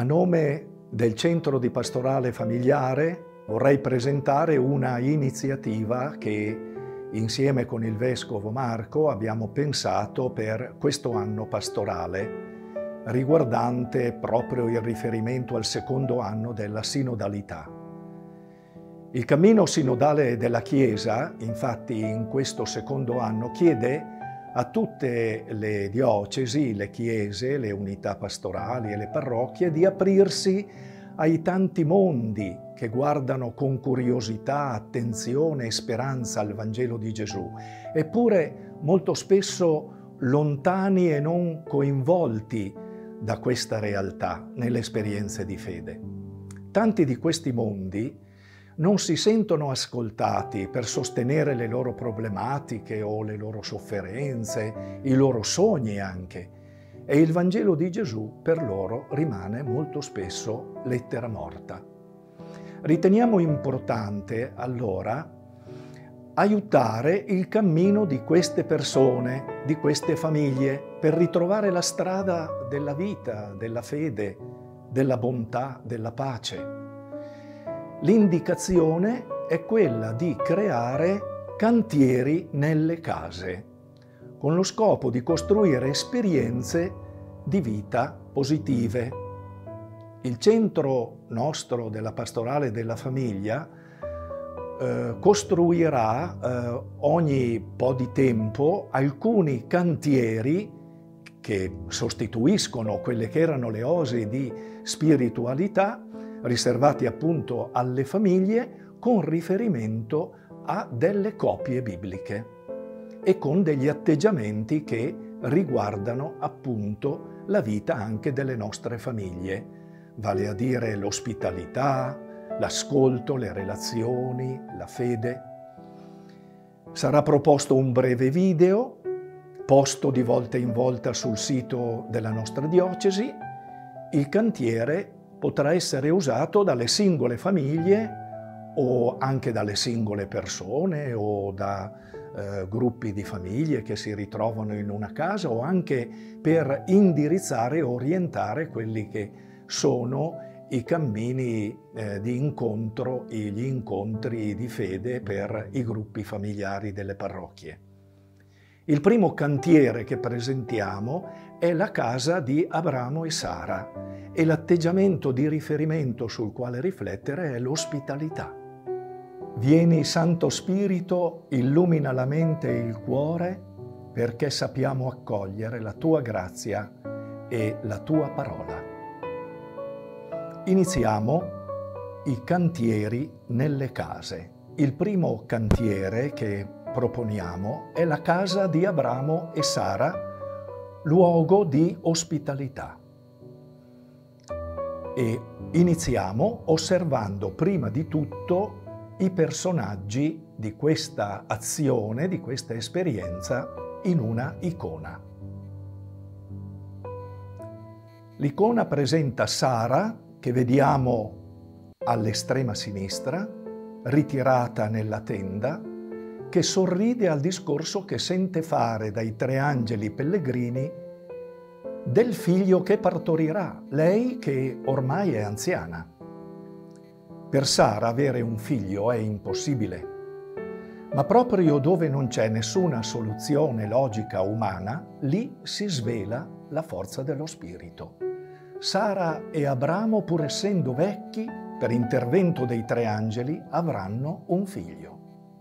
A nome del Centro di Pastorale Familiare vorrei presentare una iniziativa che insieme con il Vescovo Marco abbiamo pensato per questo anno pastorale, riguardante proprio il riferimento al secondo anno della sinodalità. Il cammino sinodale della Chiesa, infatti, in questo secondo anno chiede a tutte le diocesi, le chiese, le unità pastorali e le parrocchie di aprirsi ai tanti mondi che guardano con curiosità, attenzione e speranza al Vangelo di Gesù, eppure molto spesso lontani e non coinvolti da questa realtà nelle esperienze di fede. Tanti di questi mondi non si sentono ascoltati per sostenere le loro problematiche o le loro sofferenze, i loro sogni anche, e il Vangelo di Gesù per loro rimane molto spesso lettera morta. Riteniamo importante allora aiutare il cammino di queste persone, di queste famiglie, per ritrovare la strada della vita, della fede, della bontà, della pace. L'indicazione è quella di creare cantieri nelle case, con lo scopo di costruire esperienze di vita positive. Il centro nostro della pastorale della famiglia costruirà ogni po' di tempo alcuni cantieri che sostituiscono quelle che erano le oasi di spiritualità riservati appunto alle famiglie con riferimento a delle copie bibliche e con degli atteggiamenti che riguardano appunto la vita anche delle nostre famiglie, vale a dire l'ospitalità, l'ascolto, le relazioni, la fede. Sarà proposto un breve video, posto di volta in volta sul sito della nostra diocesi. Il cantiere potrà essere usato dalle singole famiglie o anche dalle singole persone o da gruppi di famiglie che si ritrovano in una casa, o anche per indirizzare e orientare quelli che sono i cammini di incontro, gli incontri di fede per i gruppi familiari delle parrocchie. Il primo cantiere che presentiamo è la casa di Abramo e Sara e l'atteggiamento di riferimento sul quale riflettere è l'ospitalità. Vieni, Santo Spirito, illumina la mente e il cuore perché sappiamo accogliere la tua grazia e la tua parola. Iniziamo i cantieri nelle case. Il primo cantiere che proponiamo è la casa di Abramo e Sara, luogo di ospitalità. E iniziamo osservando prima di tutto i personaggi di questa azione, di questa esperienza in una icona. L'icona presenta Sara, che vediamo all'estrema sinistra, ritirata nella tenda, che sorride al discorso che sente fare dai tre angeli pellegrini del figlio che partorirà, lei che ormai è anziana. Per Sara avere un figlio è impossibile, ma proprio dove non c'è nessuna soluzione logica umana, lì si svela la forza dello Spirito. Sara e Abramo, pur essendo vecchi, per intervento dei tre angeli, avranno un figlio.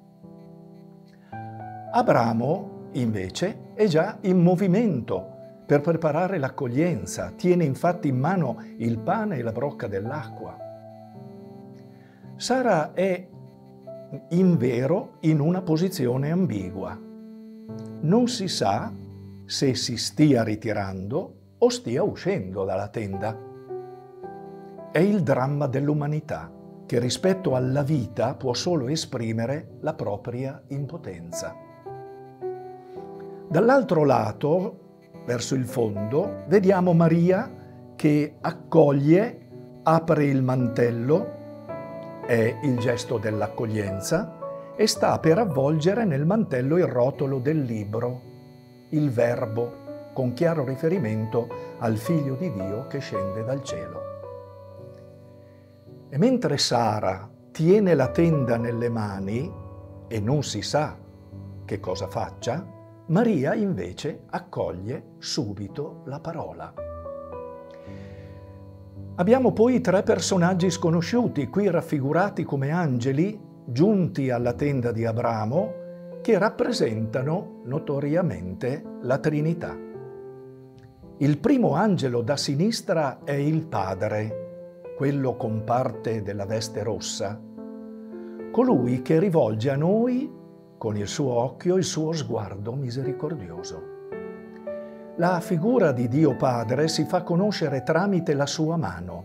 Abramo, invece, è già in movimento per preparare l'accoglienza, tiene infatti in mano il pane e la brocca dell'acqua. Sara è invero in una posizione ambigua. Non si sa se si stia ritirando o stia uscendo dalla tenda. È il dramma dell'umanità, che rispetto alla vita può solo esprimere la propria impotenza. Dall'altro lato, verso il fondo, vediamo Maria che accoglie, apre il mantello, è il gesto dell'accoglienza, e sta per avvolgere nel mantello il rotolo del libro, il Verbo, con chiaro riferimento al Figlio di Dio che scende dal cielo. E mentre Sara tiene la tenda nelle mani e non si sa che cosa faccia, Maria invece accoglie subito la parola. Abbiamo poi 3 personaggi sconosciuti, qui raffigurati come angeli giunti alla tenda di Abramo, che rappresentano notoriamente la Trinità. Il primo angelo da sinistra è il Padre, quello con parte della veste rossa, colui che rivolge a noi con il suo occhio il suo sguardo misericordioso. La figura di Dio Padre si fa conoscere tramite la sua mano.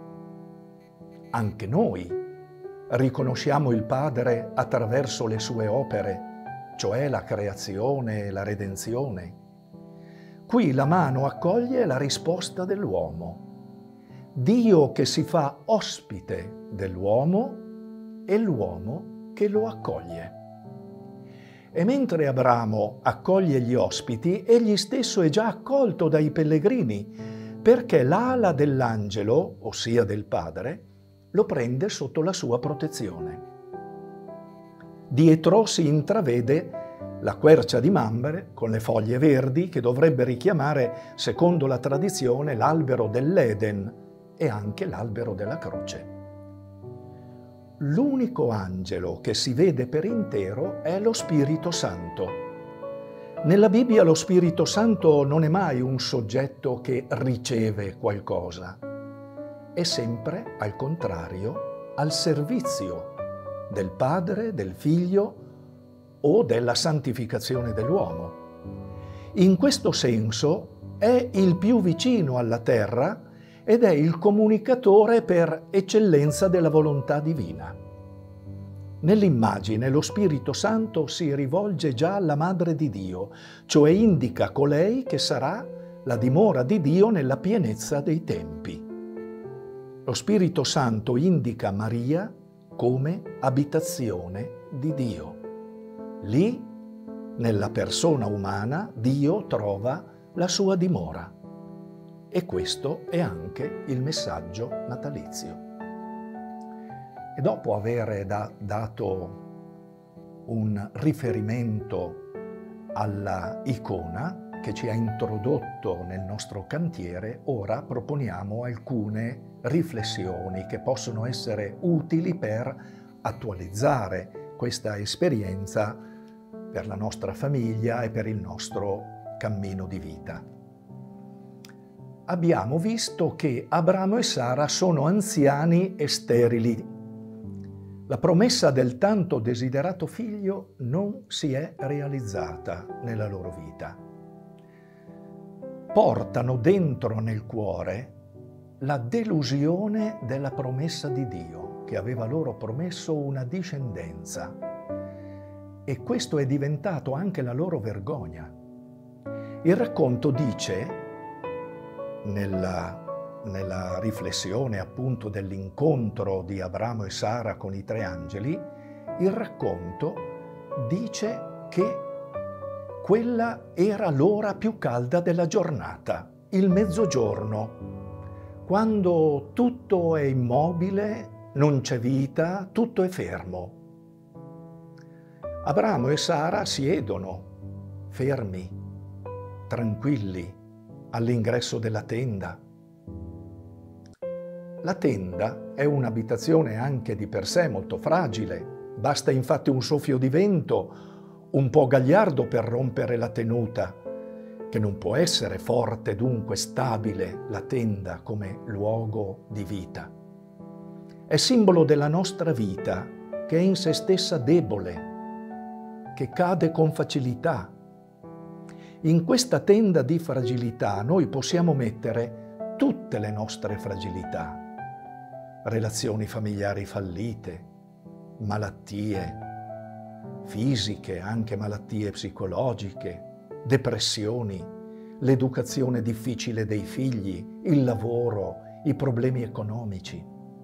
Anche noi riconosciamo il Padre attraverso le sue opere, cioè la creazione e la redenzione. Qui la mano accoglie la risposta dell'uomo. Dio che si fa ospite dell'uomo e l'uomo che lo accoglie. E mentre Abramo accoglie gli ospiti, egli stesso è già accolto dai pellegrini, perché l'ala dell'angelo, ossia del Padre, lo prende sotto la sua protezione. Dietro si intravede la quercia di Mamre con le foglie verdi che dovrebbe richiamare, secondo la tradizione, l'albero dell'Eden e anche l'albero della croce. L'unico angelo che si vede per intero è lo Spirito Santo. Nella Bibbia lo Spirito Santo non è mai un soggetto che riceve qualcosa, è sempre, al contrario, al servizio del Padre, del Figlio o della santificazione dell'uomo. In questo senso è il più vicino alla terra ed è il comunicatore per eccellenza della volontà divina. Nell'immagine lo Spirito Santo si rivolge già alla Madre di Dio, cioè indica colei che sarà la dimora di Dio nella pienezza dei tempi. Lo Spirito Santo indica Maria come abitazione di Dio. Lì, nella persona umana, Dio trova la sua dimora. E questo è anche il messaggio natalizio. E dopo aver dato un riferimento alla icona che ci ha introdotto nel nostro cantiere, ora proponiamo alcune riflessioni che possono essere utili per attualizzare questa esperienza per la nostra famiglia e per il nostro cammino di vita. Abbiamo visto che Abramo e Sara sono anziani e sterili. La promessa del tanto desiderato figlio non si è realizzata nella loro vita. Portano dentro nel cuore la delusione della promessa di Dio, che aveva loro promesso una discendenza. E questo è diventato anche la loro vergogna. Il racconto dice, nella riflessione appunto dell'incontro di Abramo e Sara con i 3 angeli, il racconto dice che quella era l'ora più calda della giornata, il mezzogiorno, quando tutto è immobile, non c'è vita, tutto è fermo. Abramo e Sara siedono, fermi, tranquilli, all'ingresso della tenda. La tenda è un'abitazione anche di per sé molto fragile. Basta infatti un soffio di vento un po' gagliardo per rompere la tenuta, che non può essere forte, dunque stabile, la tenda come luogo di vita. È simbolo della nostra vita, che è in se stessa debole, che cade con facilità. In questa tenda di fragilità noi possiamo mettere tutte le nostre fragilità, relazioni familiari fallite, malattie fisiche, anche malattie psicologiche, depressioni, l'educazione difficile dei figli, il lavoro, i problemi economici.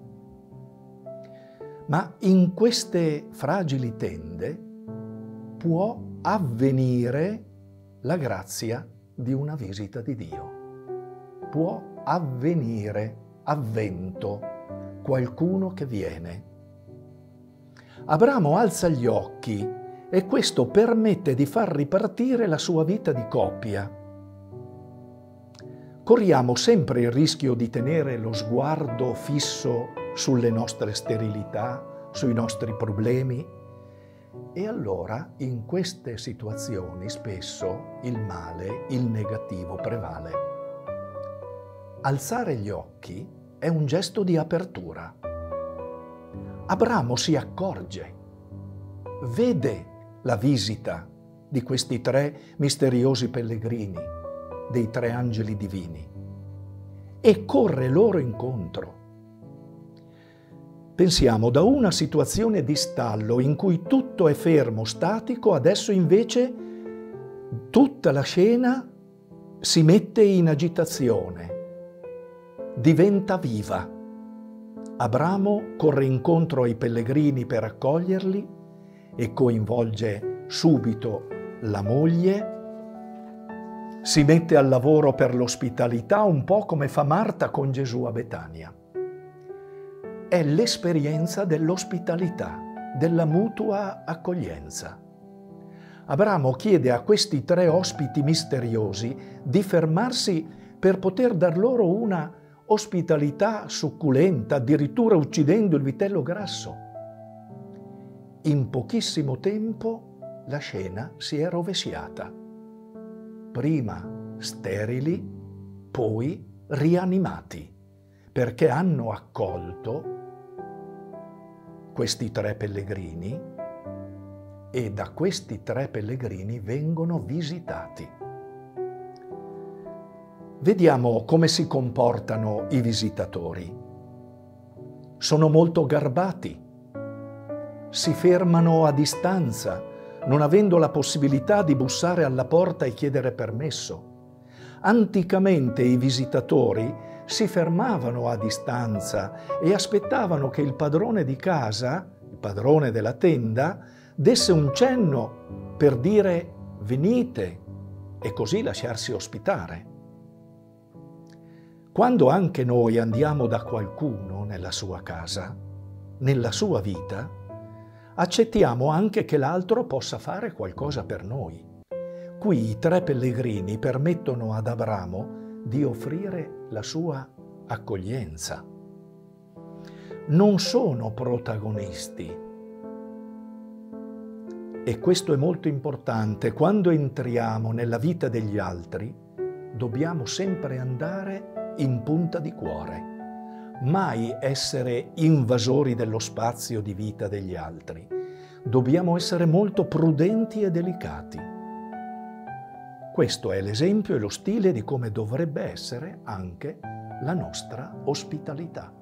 Ma in queste fragili tende può avvenire la grazia di una visita di Dio. Può avvenire avvento qualcuno che viene. Abramo alza gli occhi e questo permette di far ripartire la sua vita di coppia. Corriamo sempre il rischio di tenere lo sguardo fisso sulle nostre sterilità, sui nostri problemi, e allora in queste situazioni spesso il male, il negativo prevale. Alzare gli occhi è un gesto di apertura. Abramo si accorge, vede la visita di questi 3 misteriosi pellegrini, dei 3 angeli divini, e corre loro incontro. Pensiamo, da una situazione di stallo in cui tutto è fermo, statico, adesso invece tutta la scena si mette in agitazione, diventa viva. Abramo corre incontro ai pellegrini per accoglierli e coinvolge subito la moglie, si mette al lavoro per l'ospitalità, un po' come fa Marta con Gesù a Betania. È l'esperienza dell'ospitalità, della mutua accoglienza. Abramo chiede a questi 3 ospiti misteriosi di fermarsi per poter dar loro una ospitalità succulenta, addirittura uccidendo il vitello grasso. In pochissimo tempo la scena si è rovesciata. Prima sterili, poi rianimati, perché hanno accolto questi 3 pellegrini e da questi 3 pellegrini vengono visitati. Vediamo come si comportano i visitatori. Sono molto garbati, si fermano a distanza, non avendo la possibilità di bussare alla porta e chiedere permesso. Anticamente i visitatori si fermavano a distanza e aspettavano che il padrone di casa, il padrone della tenda, desse un cenno per dire venite e così lasciarsi ospitare. Quando anche noi andiamo da qualcuno nella sua casa, nella sua vita, accettiamo anche che l'altro possa fare qualcosa per noi. Qui i 3 pellegrini permettono ad Abramo di offrire la sua accoglienza. Non sono protagonisti. E questo è molto importante. Quando entriamo nella vita degli altri, dobbiamo sempre andare in punta di cuore. Mai essere invasori dello spazio di vita degli altri. Dobbiamo essere molto prudenti e delicati. Questo è l'esempio e lo stile di come dovrebbe essere anche la nostra ospitalità.